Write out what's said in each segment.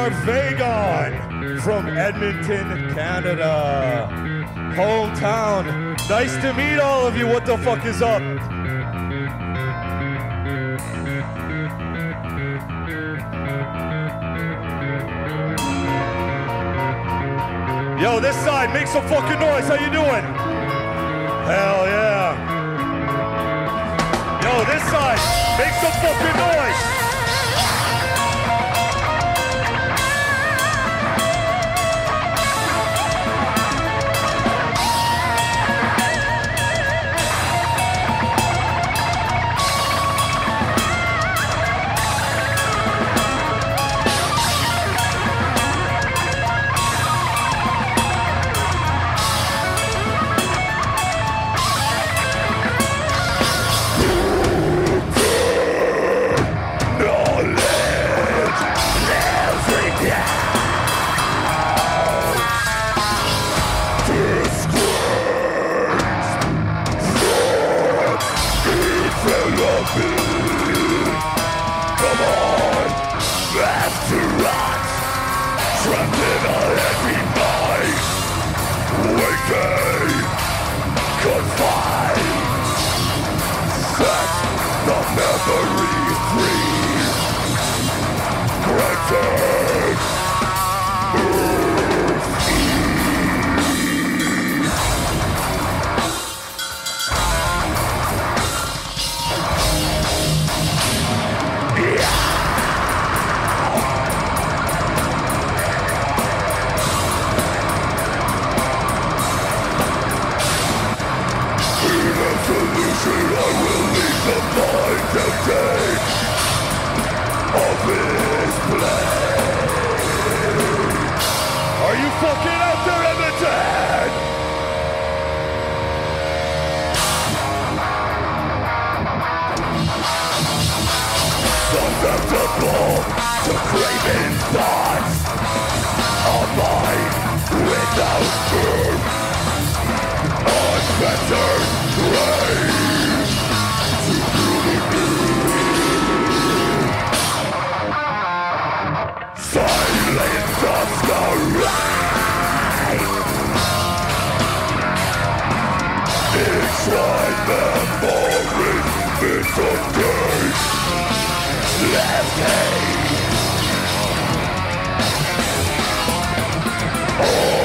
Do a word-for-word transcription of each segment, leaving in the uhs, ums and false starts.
are Vaegon from Edmonton, Canada. Hometown. Nice to meet all of you. What the fuck is up? Yo, this side, make some fucking noise. How you doing? Hell yeah. Yo, this side, make some fucking noise. Are you fucking out there, Edmonton? Susceptible to craving thoughts, a mind without fear, unfettered rage to silence of the right. Inside memories, it's a gate. Left hand. I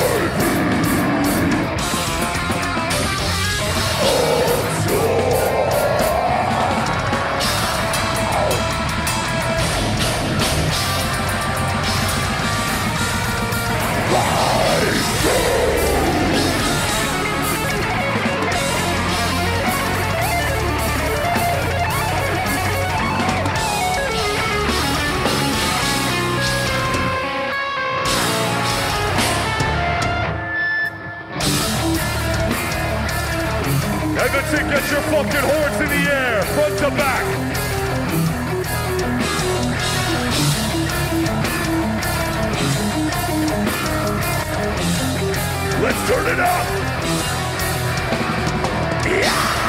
Edmonton, get your fucking horns in the air, front to back. Let's turn it up. Yeah.